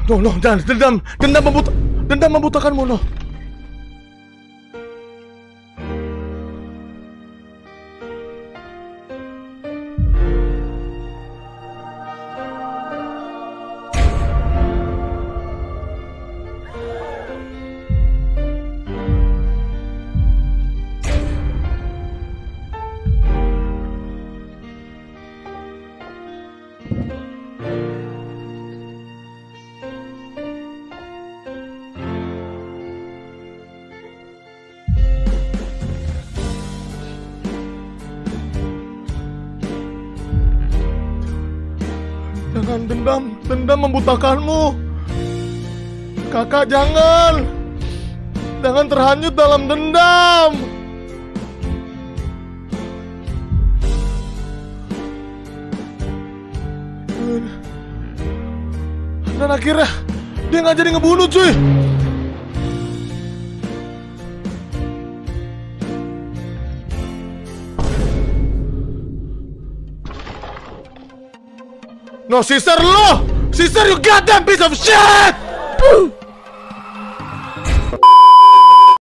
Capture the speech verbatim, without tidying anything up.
No, no, jangan. Dendam, dendam membuta, dendam membutakanmu, no. Jangan, dendam, dendam membutakanmu. Kakak, jangan. Jangan terhanyut dalam dendam. Dan akhirnya dia nggak jadi ngebunuh, cuy. No, sister, lo! Sister, you goddamn piece of shit!